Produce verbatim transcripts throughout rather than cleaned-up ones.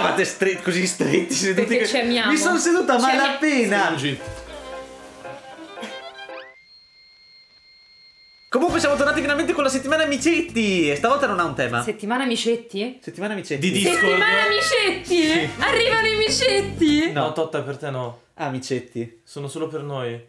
stavate stre così stretti seduti? Perché ci amiamo. Mi sono seduta malapena. Comunque siamo tornati finalmente con la settimana amicetti. E stavolta non ha un tema. Settimana amicetti? Settimana amicetti. Di Discord. Settimana amicetti? Sì. Arrivano i micetti? No, Totta, per te no. Ah, amicetti. Sono solo per noi.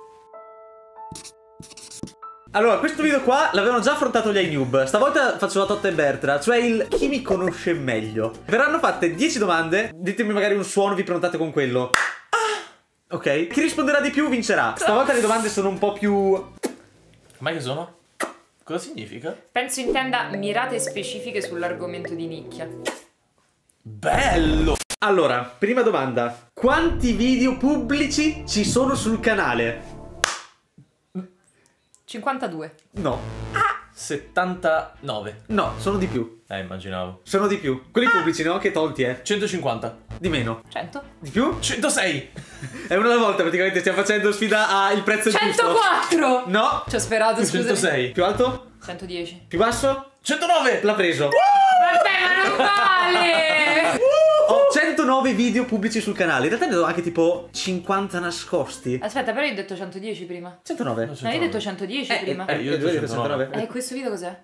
Allora, questo video qua l'avevano già affrontato gli iNoob. Stavolta faccio la Totta e Bertra, cioè il chi mi conosce meglio. Verranno fatte dieci domande. Ditemi magari un suono, vi prenottate con quello. Ah! Ok. Chi risponderà di più vincerà. Stavolta le domande sono un po' più... Ma che sono? Cosa significa? Penso intenda mirate specifiche sull'argomento di nicchia. Bello! Allora, prima domanda. Quanti video pubblici ci sono sul canale? cinquantadue. No. settantanove. No, sono di più. Eh, immaginavo. Sono di più. Quelli pubblici, no? Che tolti, eh? centocinquanta. Di meno. cento. Di più? centosei. È una alla volta, praticamente stiamo facendo sfida a il prezzo giusto. centoquattro. No. Ci ho sperato, scusami. centosei. Più alto? centodieci. Più basso? centonove. L'ha preso. Vabbè, ma non vale. Ho centonove video pubblici sul canale. In realtà ne ho anche tipo cinquanta nascosti. Aspetta, però io ho detto centodieci prima. centonove. No, No, io ho detto centodieci Eh, prima. eh, io ho io ho detto centonove. centonove. Eh, questo video cos'è?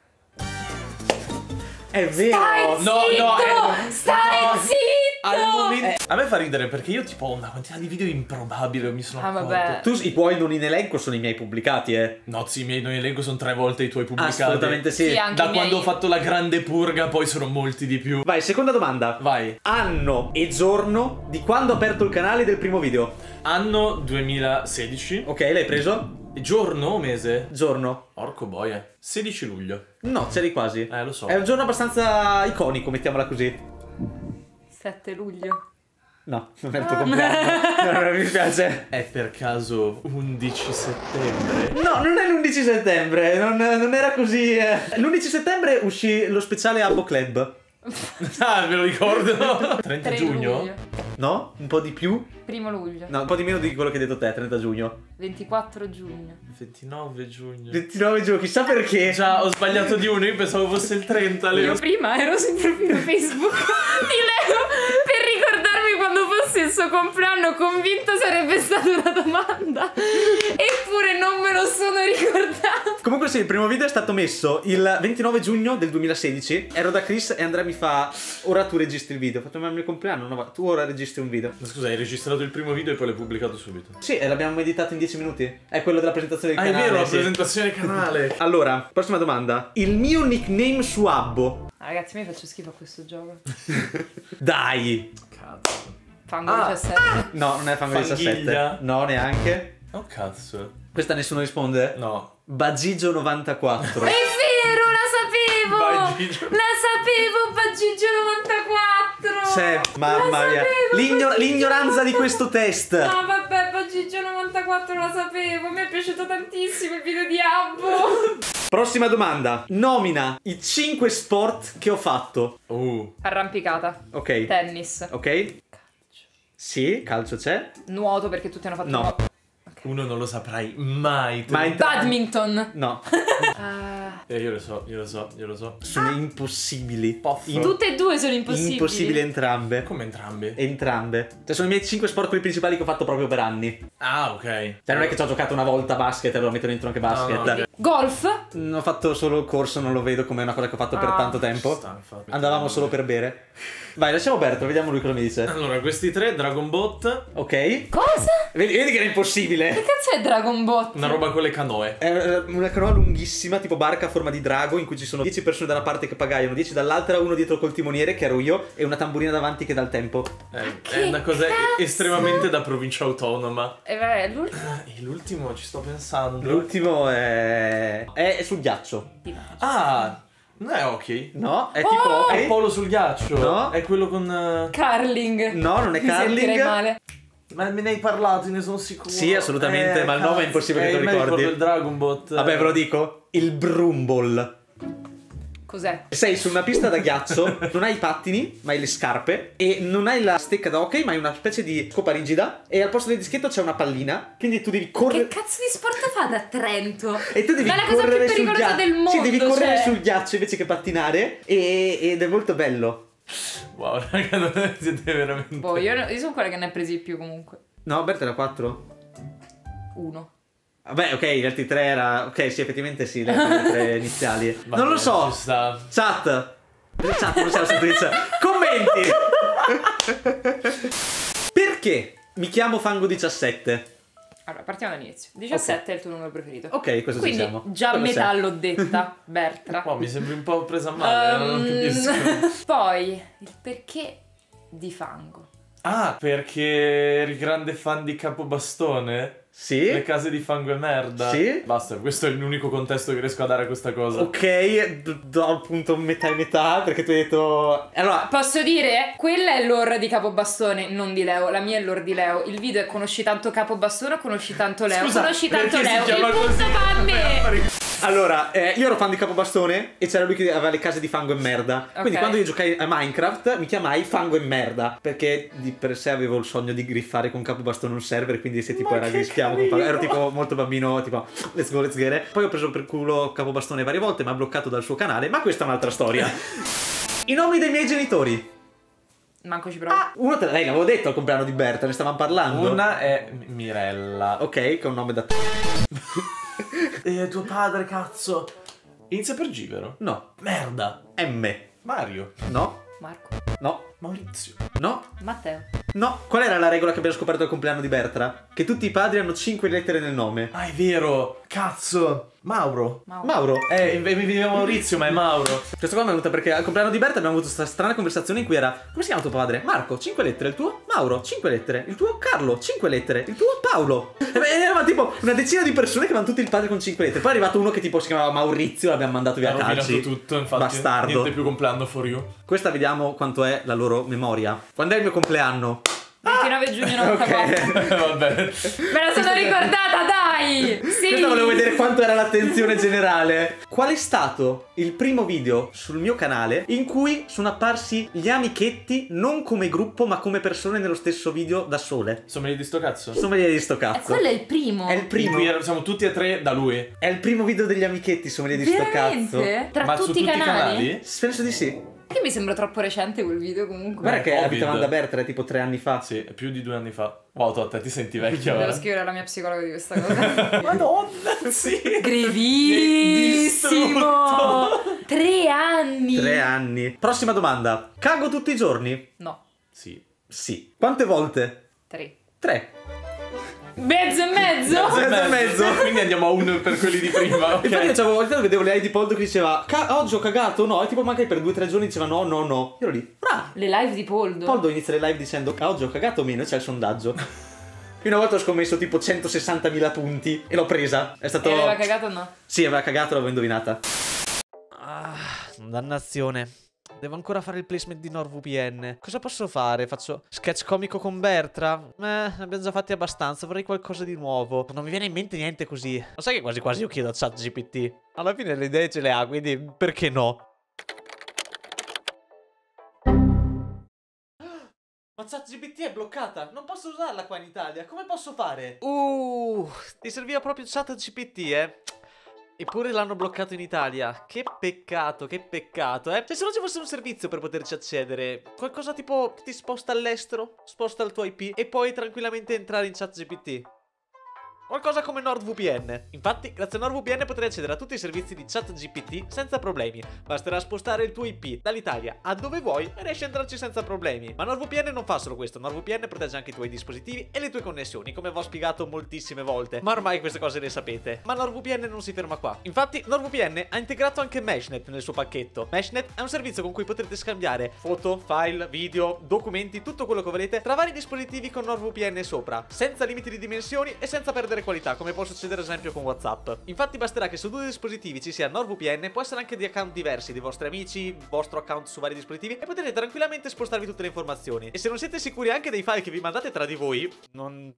È vero. Stai no, zitto! no, eh, Stai no. zitto! Al momento... A me fa ridere perché io tipo ho una quantità di video improbabile, mi sono Ah, accorto. vabbè. Tu i tuoi non in elenco sono i miei pubblicati, eh. No, sì, i miei non elenco sono tre volte i tuoi pubblicati. Assolutamente sì. Sì, anche Da i miei. quando ho fatto la grande purga poi sono molti di più. Vai, seconda domanda. Vai. Anno e giorno di quando ho aperto il canale del primo video. Anno duemilasedici. Ok, l'hai preso? Giorno o mese? Giorno. Porco boia. sedici luglio. No, c'eri quasi. Eh, lo so. È un giorno abbastanza iconico, mettiamola così. sette luglio. No, non è il tuo compleanno. No, non mi spiace. È per caso undici settembre? No, non è l'undici settembre, non, non era così. eh. L'undici settembre uscì lo speciale Abbo Club. Ah, me lo ricordo. trenta tre giugno? luglio. No? Un po' di più? Primo luglio. No, un po' di meno di quello che hai detto te, trenta giugno. ventiquattro giugno. ventinove giugno. ventinove giugno, chissà perché. Già, ho sbagliato di uno, io pensavo fosse il trenta, Leo. Io prima ero sul profilo Facebook di Leo per ricordarmi quando fosse il suo compleanno, convinto sarebbe stata una domanda. Eppure non me lo sono ricordato. Comunque sì, il primo video è stato messo il ventinove giugno del duemilasedici. Ero da Chris e Andrea mi fa: ora tu registri il video. Ho fatto: ma è il mio compleanno? No, va, tu ora registri un video. Ma scusa, hai registrato il primo video e poi l'hai pubblicato subito? Sì, e l'abbiamo editato in dieci minuti. È quello della presentazione del Ah, canale. è vero, la sì. presentazione canale. Allora, prossima domanda. Il mio nickname su Abbo. Ah, ragazzi, mi faccio schifo a questo gioco. Dai. Cazzo. Fango Ah. diciassette. No, non è Fango Fanghiglia? diciassette. No, neanche. Oh cazzo. Questa nessuno risponde? No. Bagigio novantaquattro. È vero, la sapevo! Bagigio. La sapevo, Bagigio novantaquattro! C'è, mamma La mia. sapevo, L'ignor- Bagigio. l'ignoranza di questo test. No, vabbè, Bagigio novantaquattro la sapevo. Mi è piaciuto tantissimo il video di Abbo. Prossima domanda. Nomina i cinque sport che ho fatto. Uh. Arrampicata. Ok. Tennis. Ok. Sì, calcio c'è. Nuoto, perché tutti hanno fatto No. nuoto. Uno non lo saprai mai. te Ma lo- in- Badminton. No, Ah, Eh, io lo so, io lo so, io lo so. sono impossibili. Poff. In- tutte e due sono impossibili. impossibili entrambe. Come entrambi? Entrambe. Cioè sono i miei cinque sport quelli principali che ho fatto proprio per anni. Ah, ok. Cioè non è che ci ho giocato una volta a basket e allora metto dentro anche basket. No, no, ok. Golf. Mm, Ho fatto solo il corso, non lo vedo come una cosa che ho fatto per Ah. tanto tempo. Sta, infatti. Andavamo solo per bere. Vai, lasciamo Berto, vediamo lui cosa mi dice. Allora, questi tre, Dragon Bot, Ok. Cosa? Vedi, vedi che era impossibile. Che cazzo è Dragon Bot? una roba con le canoe. È eh, una canoa lunghissima, tipo barca a forma di drago, in cui ci sono dieci persone da una parte che pagaiano, dieci dall'altra, uno dietro col timoniere, che ero io, e una tamburina davanti che dà il tempo. Eh, che è una cosa cazzo? estremamente da provincia autonoma. E vabbè, l'ultimo. Ah, e l'ultimo ci sto pensando. L'ultimo è... è sul ghiaccio. Ah, non è hockey? No? È Oh! tipo È hockey? il polo sul ghiaccio? No. È quello con... eh, Curling. No, non è Mi sentirei curling. male. Ma me ne hai parlato, ne sono sicuro. Sì, assolutamente, ma il nome è impossibile che eh, te lo me ricordi. ricordo il Dragon Bot. Vabbè, ve lo dico. Il Brumble. Cos'è? Sei su una pista da ghiaccio, non hai i pattini, ma hai le scarpe, e non hai la stecca da hockey, ma hai una specie di scopa rigida, e al posto del dischetto c'è una pallina, quindi tu devi correre... Che cazzo di sport fa da Trento? E tu devi Ma è la cosa correre più sul pericolosa ghiaccio. del mondo. Sì, devi correre cioè. sul ghiaccio invece che pattinare, e- ed è molto bello. Wow, raga, non siete veramente... Boh, io, io sono quella che ne ha presi di più comunque. No, Berta era quattro? Uno. Vabbè, ok, gli altri tre era... Ok, sì, effettivamente sì, le altre tre iniziali. Va non lo bene, so. ci sta. Chat. Chat, non c'è la scrittrice. Commenti. Perché mi chiamo Fango diciassette? Allora, partiamo dall'inizio. diciassette okay. È il tuo numero preferito. Ok, questo Quindi, ci siamo. già a Quello metà c'è. l'ho detta, Bertra. Wow, mi sembri un po' presa a male, Um, non capisco. Poi, il perché di Fango. Ah, perché eri grande fan di Capobastone? Sì. Le case di fango e merda? Sì. Basta, questo è l'unico contesto che riesco a dare a questa cosa. Ok, d- do appunto metà e metà, perché tu hai detto... Allora, Posso dire? Quella è l'or di Capobastone, non di Leo. La mia è l'or di Leo. Il video è conosci tanto Capobastone o conosci tanto Leo? Scusa, conosci tanto perché si Leo. chiama Il punto così? va a me. allora eh, io ero fan di Capobastone e c'era lui che aveva le case di fango e merda. Quindi Ok. quando io giocai a Minecraft mi chiamai Fango e Merda, perché di per sé avevo il sogno di griffare con Capobastone un server, quindi se tipo Ma era che grischiamo con carino. ero tipo molto bambino, tipo let's go, let's get it. Poi ho preso per culo Capobastone varie volte, ma ha bloccato dal suo canale, ma questa è un'altra storia. I nomi dei miei genitori. Manco ci provo. Ah, uno te lei l'avevo detto al compleanno di Berta, ne stavamo parlando. Una è M- Mirella. Ok, che è un nome da... E tuo padre, cazzo. Inizia per G, vero? No. Merda. M. Mario. No. Marco. No. Maurizio. No. Matteo. No. Qual era la regola che abbiamo scoperto al compleanno di Bertra? Che tutti i padri hanno cinque lettere nel nome. Ah, è vero. Cazzo. Mauro. Mauro. Mauro. Eh, mi veniva Maurizio, ma è Mauro. Questa qua mi è venuta perché al compleanno di Berta abbiamo avuto questa strana conversazione in cui era: come si chiama tuo padre? Marco, cinque lettere. Il tuo? Mauro, cinque lettere. Il tuo? Carlo, cinque lettere. Il tuo? Paolo. E beh, eravamo tipo una decina di persone che avevano tutti il padre con cinque lettere. Poi è arrivato uno che tipo si chiamava Maurizio, l'abbiamo mandato via Ha a rovinato calci. tutto, infatti. Bastardo. Niente più compleanno for you. Questa vediamo quanto è la loro memoria. Quando è il mio compleanno? ventinove giugno novantaquattro. Ok. Vabbè. Me la sono ricordata, dai! Sì! Questa volevo vedere quanto era l'attenzione generale. Qual è stato il primo video sul mio canale in cui sono apparsi gli amichetti non come gruppo ma come persone nello stesso video da sole? Sommelier di sto cazzo. Sommelier di sto E cazzo. quello è il primo. È il primo. Qui er- siamo tutti e tre da lui. È il primo video degli amichetti sommelier di sto cazzo. Veramente? Tra Ma tutti su i tutti i canali? canali? Penso di sì. Che mi sembra troppo recente quel video comunque. Guarda che Covid. abitavamo da Bertra tipo tre anni fa. Sì, più di due anni fa. Wow, Totta, ti senti vecchia Devo ora. scrivere alla mia psicologa di questa cosa. Madonna, sì. Grevissimo! Distrutto. Tre anni! Tre anni. Prossima domanda. Cago tutti i giorni? No, Sì. Sì. Quante volte? tre. Tre. Mezzo e mezzo? Mezzo e mezzo. Quindi andiamo a uno per quelli di prima, ok? Infatti io c'avevo, ogni tanto vedevo le ai di Poldo che diceva "Ca- oggi ho cagato, no?" E tipo magari per due o tre giorni diceva no, no, no. Io ero lì, bravo. Le live di Poldo. Poldo inizia le live dicendo "Ah, oggi ho cagato o meno", e c'è il sondaggio. Io una volta ho scommesso tipo centosessantamila punti e l'ho presa. È stato... E aveva cagato o no? Sì, aveva cagato, l'avevo indovinata. Ah, dannazione. Devo ancora fare il placement di NordVPN. Cosa posso fare? Faccio sketch comico con Bertra? Eh, ne abbiamo già fatti abbastanza, vorrei qualcosa di nuovo. Non mi viene in mente niente così. Lo sai che quasi quasi io chiedo a ChatGPT? Alla fine le idee ce le ha, quindi perché no? Ma ChatGPT è bloccata, non posso usarla qua in Italia, come posso fare? Uh, ti serviva proprio ChatGPT, eh? Eppure l'hanno bloccato in Italia. Che peccato, che peccato, eh? Cioè, se non ci fosse un servizio per poterci accedere, qualcosa tipo ti sposta all'estero, sposta il tuo I P e puoi tranquillamente entrare in ChatGPT. Qualcosa come NordVPN. Infatti, grazie a NordVPN potrai accedere a tutti i servizi di ChatGPT senza problemi. Basterà spostare il tuo I P dall'Italia a dove vuoi e riesci a entrarci senza problemi. Ma NordVPN non fa solo questo. NordVPN protegge anche i tuoi dispositivi e le tue connessioni, come vi ho spiegato moltissime volte. Ma ormai queste cose le sapete. Ma NordVPN non si ferma qua. Infatti, NordVPN ha integrato anche Meshnet nel suo pacchetto. Meshnet è un servizio con cui potrete scambiare foto, file, video, documenti, tutto quello che volete tra vari dispositivi con NordVPN sopra, senza limiti di dimensioni e senza perdere qualità, come può succedere ad esempio con WhatsApp. Infatti basterà che su due dispositivi ci sia NordVPN, può essere anche di account diversi, dei vostri amici, il vostro account su vari dispositivi, e potete tranquillamente spostarvi tutte le informazioni. E se non siete sicuri anche dei file che vi mandate tra di voi, non...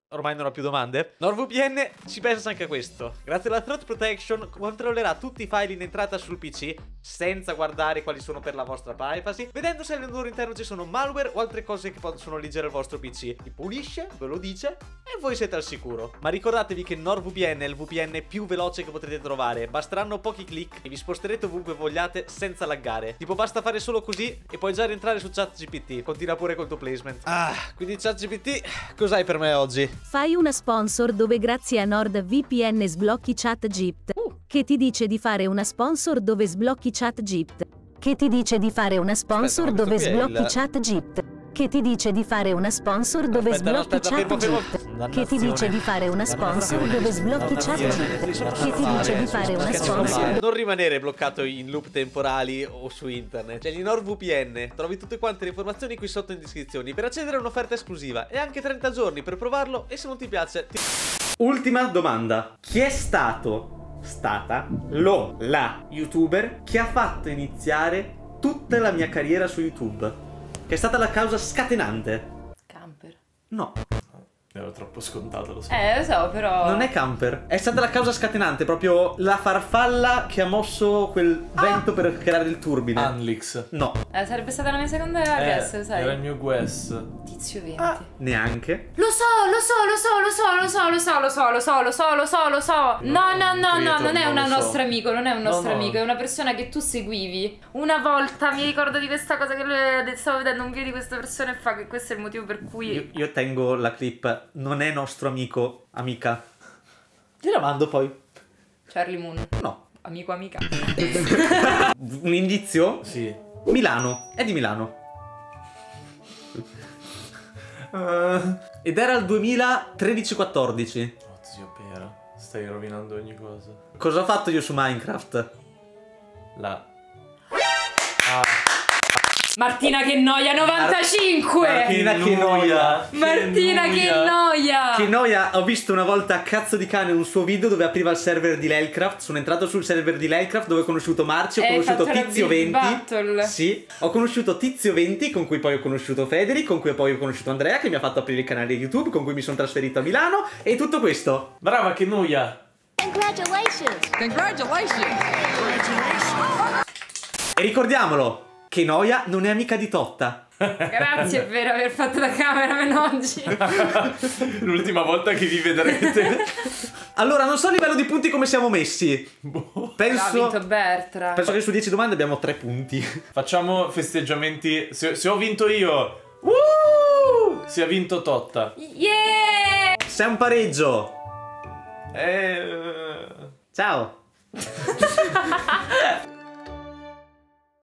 ormai non ho più domande. NordVPN ci pensa anche a questo. Grazie alla Threat Protection controllerà tutti i file in entrata sul P C senza guardare quali sono per la vostra privacy, vedendo se nel loro interno ci sono malware o altre cose che possono leggere il vostro P C. Vi pulisce, ve lo dice e voi siete al sicuro. Ma ricordatevi che NordVPN è il V P N più veloce che potrete trovare. Basteranno pochi click e vi sposterete ovunque vogliate senza laggare. Tipo basta fare solo così e puoi già rientrare su ChatGPT. Continua pure col tuo placement. Ah, quindi ChatGPT, cos'hai per me oggi? Fai una sponsor dove grazie a NordVPN sblocchi ChatGPT. Uh. Che ti dice di fare una sponsor dove sblocchi ChatGPT. Che ti dice di fare una sponsor Aspetta, ma dove questo qui è sblocchi il- ChatGPT. Che ti dice di fare una sponsor dove Aspetta, no, sblocchi aspetta, fermo, ChatGPT. fermo. Che ti dice di fare una sponsor dove sblocchi ChatGPT. Che ti dice di fare una sponsor. Non rimanere bloccato in loop temporali o su internet. C'è il NordVPN. Trovi tutte quante le informazioni qui sotto in descrizione per accedere a un'offerta esclusiva e anche trenta giorni per provarlo e se non ti piace ti... Ultima domanda. Chi è stato, stata, lo, la youtuber che ha fatto iniziare tutta la mia carriera su YouTube? Che è stata la causa scatenante? Camper. No. Era troppo scontato, lo so. Eh, lo so, però... Non è camper, è stata la causa scatenante, proprio la farfalla che ha mosso quel vento per creare il turbine. Anlix. No, Eh, sarebbe stata la mia seconda guess, Eh, sai? era il mio guess. Tizio venti. ah, neanche. Lo so, lo so, lo so, lo so, lo so, lo so, lo so, lo so, lo so, lo so, lo so. No, no, no, no, credo, non è non un lo so. nostro amico, non è un No, nostro no. amico, è una persona che tu seguivi. Una volta mi ricordo di questa cosa che lui stavo vedendo un video di questa persona e fa che questo è il motivo per cui... Io, io tengo la clip, non è nostro amico, amica. Gliela mando poi. Charlie Moon. No. Amico, amica. Un indizio? Sì. Milano, è di Milano. Uh, ed era il duemilatredici quattordici. Oh, zio Pera, stai rovinando ogni cosa. Cosa ho fatto io su Minecraft? La... Ah, Martina che noia, novantacinque! Martina che noia. Martina che noia! Che noia, ho visto una volta a cazzo di cane un suo video dove apriva il server di Lelcraft. Sono entrato sul server di Lelcraft dove ho conosciuto Marci, ho Hai conosciuto fatto la Tizio Big venti. Battle. Sì, ho conosciuto Tizio venti, con cui poi ho conosciuto Federi, con cui poi ho conosciuto Andrea, che mi ha fatto aprire il canale YouTube, con cui mi sono trasferito a Milano. E tutto questo. brava, che noia. Congratulations! Congratulations! E ricordiamolo, che noia non è amica di Totta. Grazie per aver fatto da cameraman oggi. L'ultima volta che vi vedrete. Allora, non so a livello di punti come siamo messi. Ha Penso, vinto Bertra. penso che su dieci domande abbiamo tre punti. Facciamo festeggiamenti. Se, se ho vinto io, uh, se ha vinto Totta. Yeah! C'è un pareggio. Eh... Ciao.